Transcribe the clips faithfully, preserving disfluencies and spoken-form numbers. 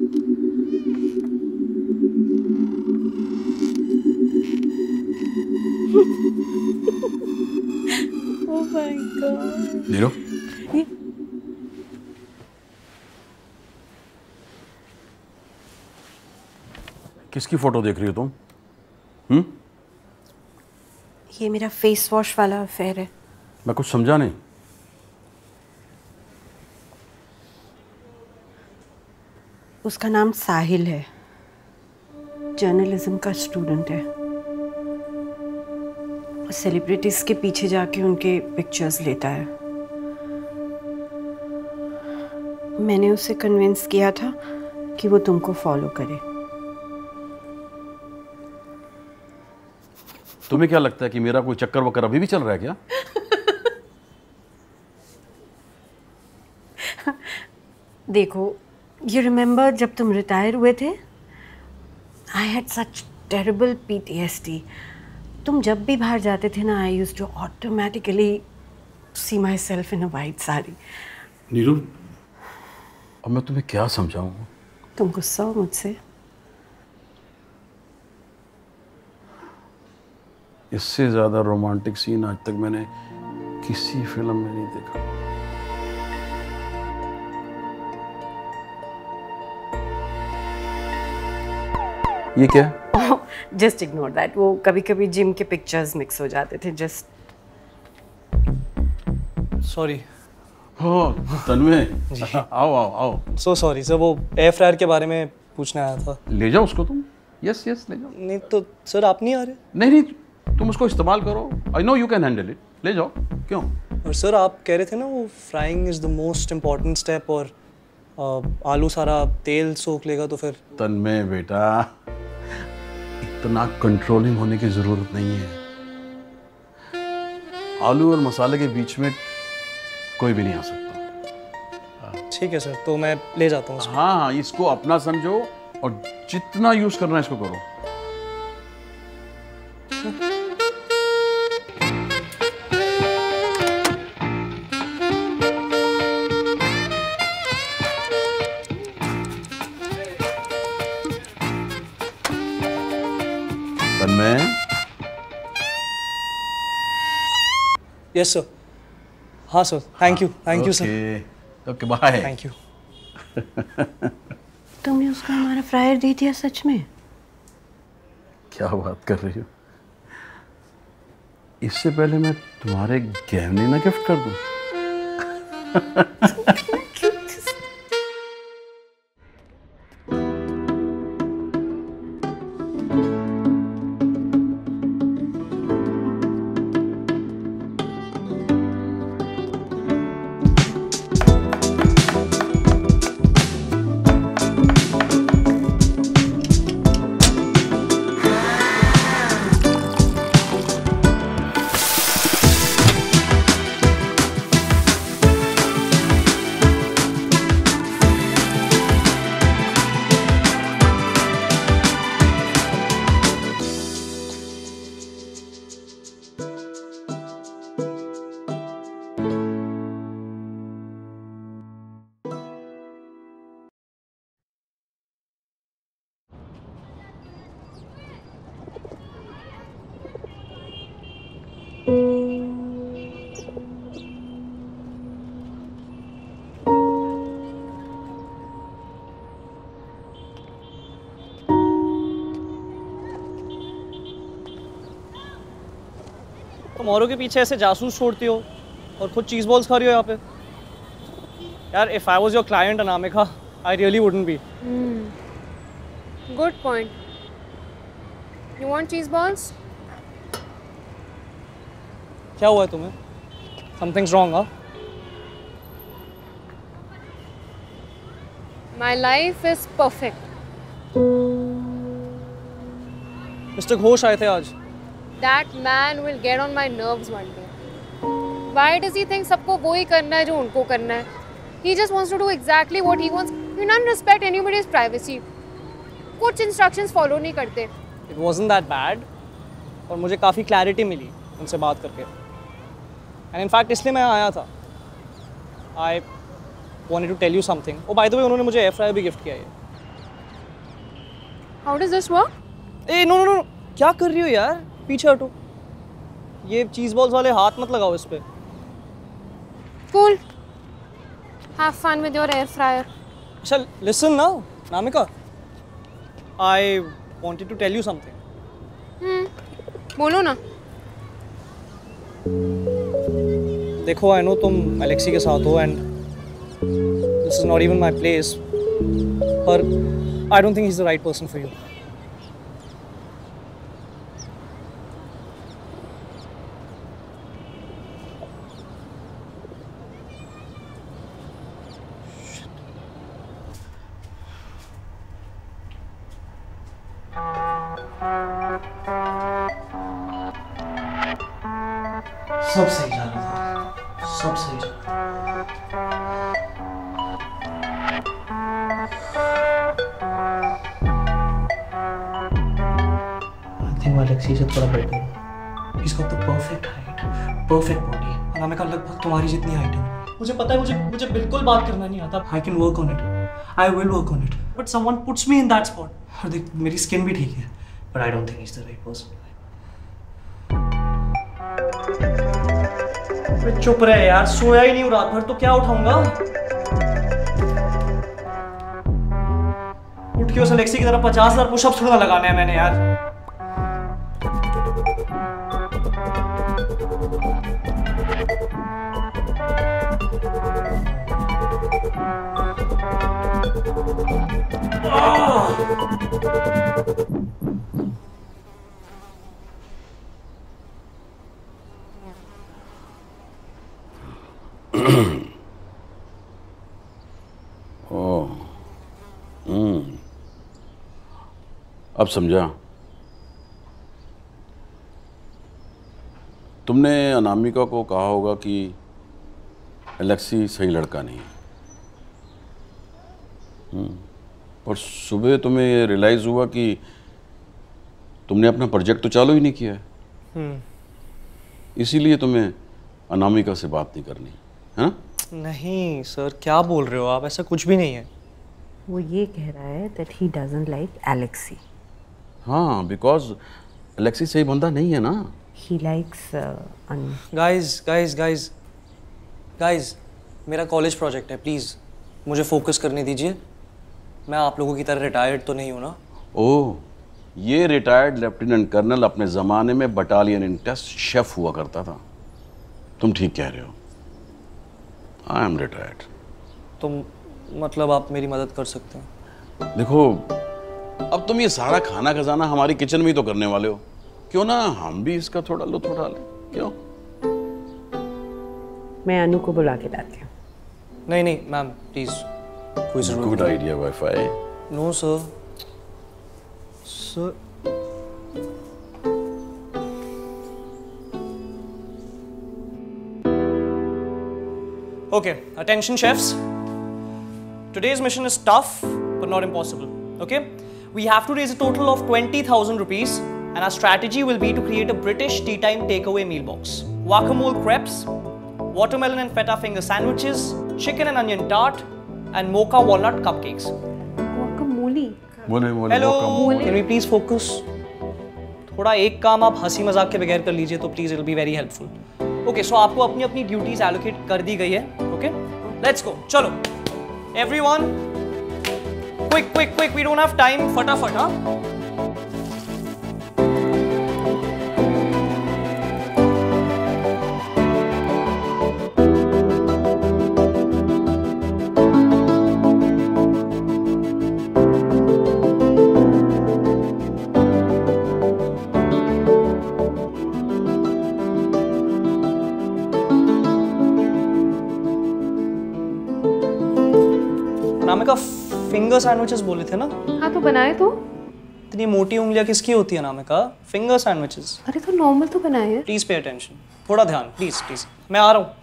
Oh my God. Neeru, किसकी photo देख रही हो तुम? हम्म? ये मेरा फेस वॉश वाला अफेयर है। मैं कुछ समझा नहीं। उसका नाम साहिल है, जर्नलिज्म का स्टूडेंट है। सेलिब्रिटीज के पीछे जाके उनके पिक्चर्स लेता है। मैंने उसे कन्विंस किया था कि वो तुमको फॉलो करे। तुम्हें क्या लगता है कि मेरा कोई चक्कर वक्कर अभी भी चल रहा है क्या? देखो, यू रिमेम्बर जब तुम रिटायर हुए थे? I had such terrible P T S D. तुम जब भी बाहर जाते थे ना, I used to automatically see myself in a white sari. Neeru, अब मैं तुम्हें क्या समझाऊं? तुम गुस्सा हो मुझसे? इससे ज्यादा रोमांटिक सीन आज तक मैंने किसी फिल्म में नहीं देखा। ये क्या? Just ignore that. वो कभी कभी जिम के पिक्चर्स मिक्स हो जाते थे। Just sorry. हाँ तन्मय, आओ आओ आओ। सो सॉरी सर, वो एयर फ्रायर के बारे में पूछने आया था। ले जाओ उसको तुम। यस यस ले जाओ। नहीं तो सर आप नहीं आ रहे? नहीं नहीं, तुम उसको इस्तेमाल करो। I know you can handle it. ले जाओ। क्यों? और सर आप कह रहे थे ना वो frying is the most important step, और आ, आलू सारा तेल सोख लेगा तो फिर। तन्मय बेटा, इतना कंट्रोलिंग होने की जरूरत नहीं है। आलू और मसाले के बीच में कोई भी नहीं आ सकता। ठीक है सर, तो मैं ले जाता हूँ। हाँ हाँ, इसको अपना समझो और जितना यूज करना है इसको करो। तन्मय। Yes sir. हाँ sir, thank you thank you sir. Okay bye. Thank you. तुमने उसको हमारा फ्रायर दे दिया सच में? क्या बात कर रही हो? इससे पहले मैं तुम्हारे गहने ना गिफ्ट कर दूं? तुम औरों के पीछे ऐसे जासूस छोड़ती हो और खुद चीज़ बॉल्स खा रही हो यहाँ पे। यार, if I was your client Anamika, I really wouldn't be. Good point. You want cheese balls? क्या हुआ है तुम्हें? Something's wrong? हाँ, my life is perfect. Mister Ghosh आए थे आज। That man will get on my nerves one day. Why does he think सबको वो ही करना है जो उनको करना है? He just wants to do exactly what he wants. He doesn't respect anybody's privacy. कुछ instructions follow नहीं करते। It wasn't that bad. और मुझे काफ़ी clarity मिली उनसे बात करके। And in fact इसलिए मैं आया था। I wanted to tell you something. Oh by the way, उन्होंने मुझे air fryer भी gift किया है। How does this work? ए नो नो नो, क्या कर रही हो यार? पीछे हटो। ये चीज बॉल्स वाले हाथ मत लगाओ इस पे। Cool. Have fun with your air fryer. अच्छा, listen now, Namika. I wanted to tell you something. Hmm. बोलो ना. देखो, I know तुम अलेक्सी के साथ हो and this is not even my place. पर I don't think he's the right person for you. सब सही जा रहा था, सब सही जा रहा था। I think Alexi से थोड़ा better है। He's got the perfect height, perfect body। Anamika लगभग तुम्हारी जितनी हाइट है। मुझे पता है, मुझे मुझे बिल्कुल बात करना नहीं आता। I can work on it. I will work on it. But someone puts me in that spot. और देख, मेरी स्किन भी ठीक है, but I don't think he's the right person. चुप रहे यार, सोया ही नहीं हूँ रात भर, तो क्या उठाऊंगा? उठ के उस अलेक्सी की तरफ पचास हजार पुशअप्स थोड़ा लगाने हैं मैंने यार। ओह, हम्म, अब समझा। तुमने अनामिका को कहा होगा कि अलेक्सी सही लड़का नहीं है, हम्म, और सुबह तुम्हें ये रियलाइज़ हुआ कि तुमने अपना प्रोजेक्ट तो चालू ही नहीं किया है, इसीलिए तुम्हें अनामिका से बात नहीं करनी है ना? नहीं सर, क्या बोल रहे हो आप? ऐसा कुछ भी नहीं है। वो ये कह रहा है that he doesn't like Alexi. हाँ, बिकॉज अलेक्सी सही बंदा नहीं है ना। He likes uh, Anu. Guys guys guys guys मेरा कॉलेज प्रोजेक्ट है, प्लीज़ मुझे फोकस करने दीजिए। मैं आप लोगों की तरह रिटायर्ड तो नहीं हूँ ना। ओह, ये रिटायर्ड लेफ्टिनेंट कर्नल अपने ज़माने में बटालियन इन टेस्ट शेफ हुआ करता था। तुम ठीक कह रहे हो, आई एम रिटायर्ड। तुम मतलब आप मेरी मदद कर सकते हैं? देखो, अब तुम ये सारा खाना खजाना हमारी किचन में ही तो करने वाले हो, क्यों ना हम भी इसका थोड़ा लुत्फ उठा लें? क्यों? मैं अनु को बुला के लाती हूँ। नहीं नहीं मैम, प्लीज़, कोई ज़रूरत good idea wifi. No sir, sir Okay, attention chefs. Today's mission is tough but not impossible. Okay? We have to raise a total of twenty thousand rupees and our strategy will be to create a British tea time takeaway meal box. Guacamole crepes, watermelon and feta finger sandwiches, chicken and onion tart and mocha walnut cupcakes. Guacamole. बोले बोले Hello, guacamole. can we please focus? थोड़ा एक काम आप हंसी मजाक के बगैर कर लीजिए तो please it will be very helpful. Okay, so आपको अपनी अपनी ड्यूटीज एलोकेट कर दी गई है। ओके, लेट्स गो, चलो everyone, quick quick quick, we don't have time, फटाफट। हाँ, नामिका फिंगर सैंडविचेस बोले थे ना? हाँ तो बनाए तो। इतनी मोटी उंगलियां किसकी होती है नामिका? Finger sandwiches. अरे तो नॉर्मल तो बनाए हैं। प्लीज पे अटेंशन, थोड़ा ध्यान, प्लीज प्लीज। मैं आ रहा हूँ।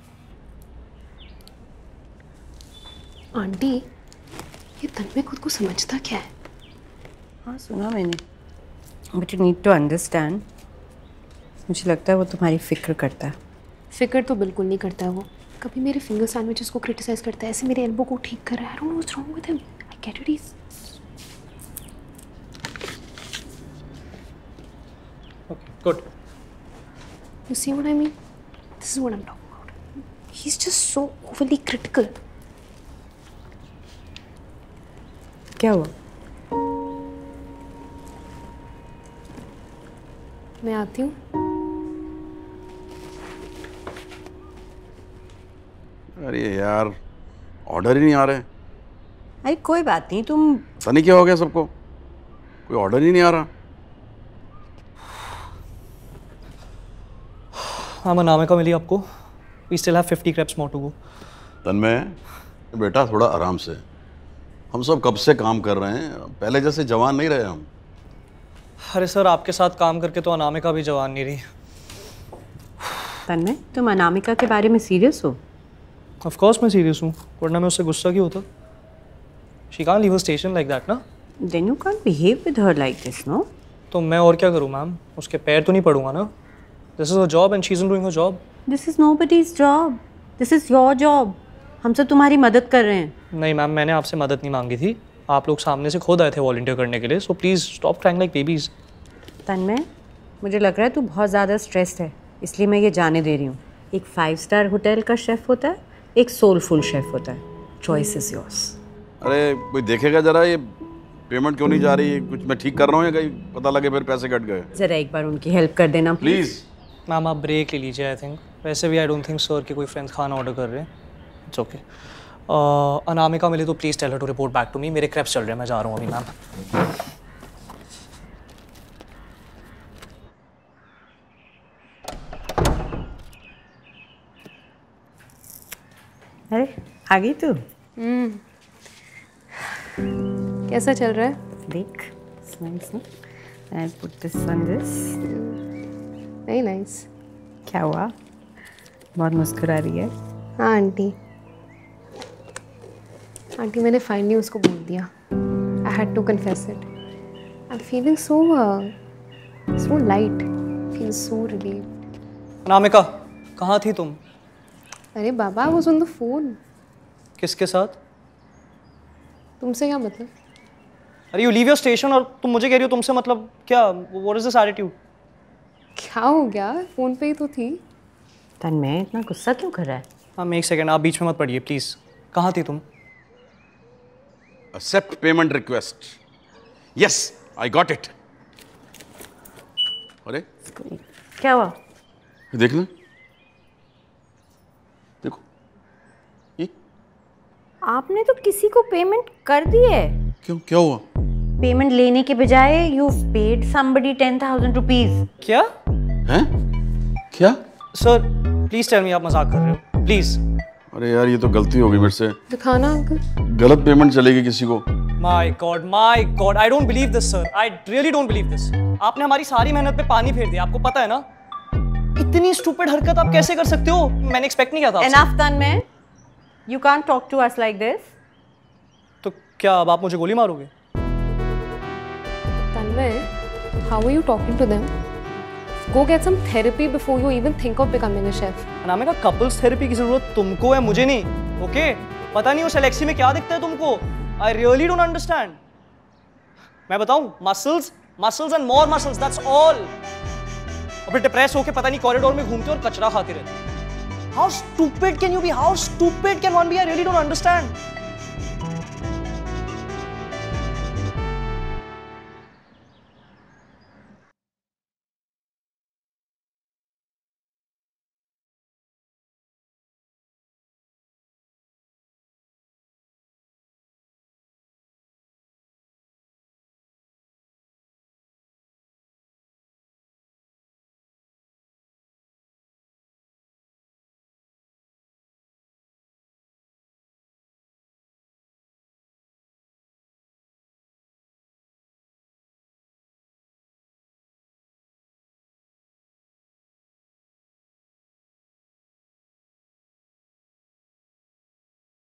आंटी, ये तन्मय खुद को समझता क्या है? हाँ, सुना मैंने। But you need to understand, मुझे लगता है वो तुम्हारी फिक्र करता है। फिक्र तो बिल्कुल नहीं करता है वो। कभी मेरे फिंगर सैंडविचेस को क्रिटिसाइज करता है, ऐसे मेरे एल्बो को ठीक कर रहा है। I don't know what's wrong with him. I get it, is Good. You see what I mean? This is what I'm talking about. He's just so overly critical. क्या हुआ? मैं आती हूँ. अरे यार, ऑर्डर ही नहीं आ रहे. अरे कोई बात नहीं, तुम पता नहीं क्या हो गया सबको, कोई ऑर्डर ही नहीं आ रहा. हाँ, अनामिका मिली आपको? We still have fifty crepes more to go. तन्मय, बेटा थोड़ा आराम से. हम सब कब से काम कर रहे हैं, पहले जैसे जवान नहीं रहे हम. अरे सर, आपके साथ काम करके तो अनामिका भी जवान नहीं रही. तन्मय, तुम अनामिका के बारे में सीरियस हो? Of course मैं सीरियस हूँ, वरना मैं उससे गुस्सा क्यों होता? She can't leave a station like that, ना? Then you can't behave with her like this, no? तो मैं और क्या करूँ मैम? उसके पैर तो नहीं पड़ूंगा ना? This is her job and she isn't doing her job. This is nobody's job. This is your job. हम सब तुम्हारी मदद कर रहे हैं. नहीं मैम, मैंने आपसे मदद नहीं मांगी थी. आप लोग सामने से खुद आए थे वॉलंटियर करने के लिए, so please stop crying like babies. तन्मय, मुझे लग रहा है तू बहुत ज़्यादा स्ट्रेस्ड है, इसलिए मैं ये जाने दे रही हूँ. एक फाइव स्टार होटल का शेफ़ होता है, एक सोलफुल शेफ़ होता है. Choice is yours. अरे कोई देखेगा जरा, ये पेमेंट क्यों नहीं जा रही? कुछ मैं ठीक कर रहा हूँ या कहीं पता लगे फिर पैसे कट गए. ज़रा एक बार उनकी हेल्प कर देना प्लीज़. मैम आप ब्रेक ले लीजिए. आई थिंक वैसे भी आई डोंट थिंक सर के कोई फ्रेंड्स खाना ऑर्डर कर रहे हैं. It's okay. अनामिका मिले तो please tell her to report back to me. मेरे क्रेप्स चल रहे हैं, मैं जा रहा हूँ अभी मैम. अरे आ गई तू. हम्म. कैसा चल रहा है? देख, स्माइल्स ना. I put this on this. Very nice. क्या हुआ? बहुत मुस्कुरा रही है. हाँ आंटी. आंटी मैंने फाइनली उसको बोल दिया. I had to confess it. I am feeling so so light. Feel so relieved. Anamika, कहाँ थी तुम? अरे बाबा, I was on the phone. किसके साथ? तुमसे क्या मतलब? अरे यू लीव योर स्टेशन और तुम मुझे कह रही हो तुमसे मतलब क्या? What is this attitude? क्या हो गया? फोन पे ही तो थी. तन्मय, इतना गुस्सा क्यों कर रहा है? हाँ एक सेकेंड, आप बीच में मत पड़िए प्लीज़. कहाँ थी तुम? Accept payment request. Yes, I got it. अरे क्या हुआ? देखना, देखो ये. आपने तो किसी को पेमेंट कर दी है. क्यों, क्या हुआ? पेमेंट लेने के बजाय you paid somebody ten thousand rupees. क्या? हैं? क्या? सर प्लीज़ टेल मी, आप मजाक कर रहे हो? प्लीज़. अरे यार, ये तो गलती हो गई मेरे से. दिखाना अंकल. गलत पेमेंट चलेगी किसी को. My god, my god, I don't believe this sir. I really don't believe this. आपने हमारी सारी मेहनत पे पानी फेर दिया, आपको पता है ना? इतनी स्टूपिड हरकत आप कैसे कर सकते हो? मैंने एक्सपेक्ट नहीं किया था. Enough, Tanmay. You can't talk to us like this. तो क्या अब आप मुझे गोली मारोगे? Tanmay, how are you talking to them? Go get some therapy before you even think of becoming a chef. Anamika, couples therapy की जरूरत तुमको है, मुझे नहीं. ओके? पता नहीं उस एलेक्सी में क्या दिखता है तुमको. I really don't understand. मैं बताऊं, muscles muscles and more muscles, that's all. और फिर डिप्रेस होके पता नहीं कॉरिडोर में घूमते और कचरा खाते रहते. How stupid can you be? How stupid can one be? I really don't understand.